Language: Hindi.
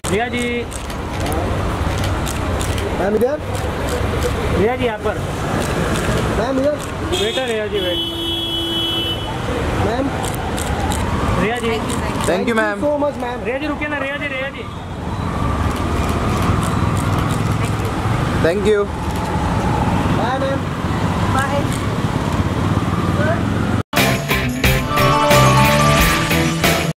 रिया जी, मैम इधर, रिया जी यहाँ पर। मैम इधर, waiter Riya ji, wait. Ma'am. Riya ji, thank you ma'am. So much ma'am. Riya ji रुकिए ना, Riya ji, Riya ji. Thank you. Bye ma'am. Bye.